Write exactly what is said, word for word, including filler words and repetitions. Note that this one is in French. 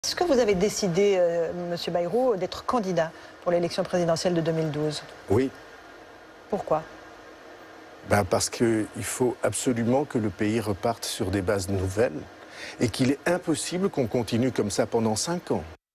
Est-ce que vous avez décidé, euh, Monsieur Bayrou, d'être candidat pour l'élection présidentielle de deux mille douze? Oui. Pourquoi? Ben parce qu'il faut absolument que le pays reparte sur des bases nouvelles et qu'il est impossible qu'on continue comme ça pendant cinq ans.